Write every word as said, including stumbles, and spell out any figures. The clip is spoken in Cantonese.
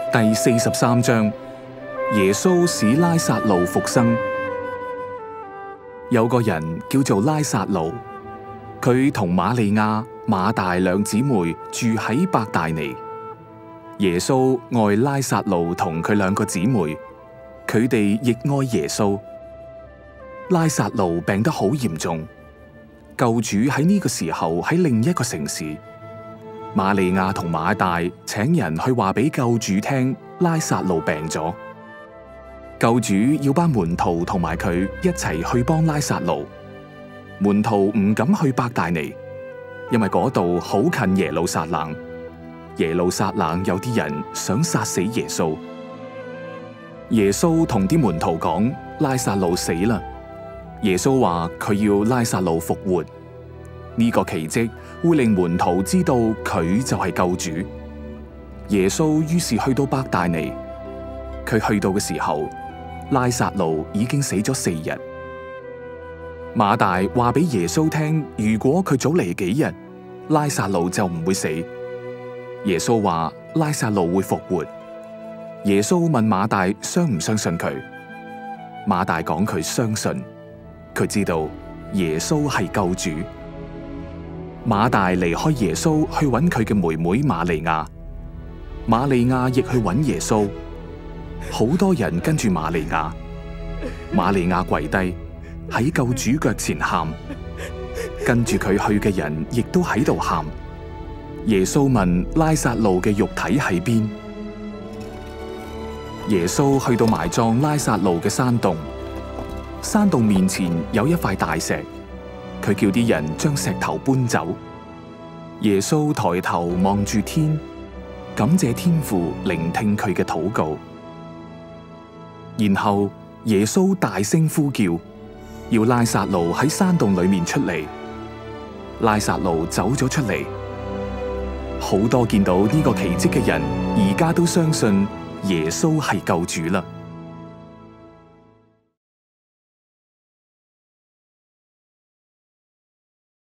第四十三章，耶穌使拉撒路復生。有個人叫做拉撒路，佢同瑪利亞、馬大兩姊妹住喺伯大尼。耶穌愛拉撒路同佢兩個姊妹，佢哋亦愛耶穌。拉撒路病得好嚴重，救主喺呢個時候喺另一個城市。瑪利亞同馬大請人去話俾救主聽，拉撒路病咗。救主要班門徒同埋佢一齊去幫拉撒路。門徒唔敢去伯大尼，因為嗰度好近耶路撒冷。耶路撒冷有啲人想殺死耶穌。耶穌同啲門徒講，拉撒路死啦。耶穌話佢要拉撒路復活。呢個奇蹟會令門徒知道佢就係救主。耶穌於是去到伯大尼，佢去到嘅時候，拉撒路已經死咗四日。馬大話俾耶穌聽，如果佢早嚟幾日，拉撒路就唔會死。耶穌話拉撒路會復活。耶穌問馬大相唔相信佢，馬大講佢相信，佢知道耶穌係救主。馬大離開耶穌去揾佢嘅妹妹瑪利亞，瑪利亞亦去揾耶穌。好多人跟住瑪利亞，瑪利亞跪低喺救主腳前喊，跟住佢去嘅人亦都喺度喊。耶穌問拉撒路嘅肉體喺邊？耶穌去到埋葬拉撒路嘅山洞，山洞面前有一塊大石。佢叫啲人將石頭搬走。耶穌抬頭望住天，感謝天父聆聽佢嘅禱告。然後耶穌大聲呼叫，要拉撒路喺山洞裏面出嚟。拉撒路走咗出嚟。好多見到呢個奇蹟嘅人，而家都相信耶穌係救主啦。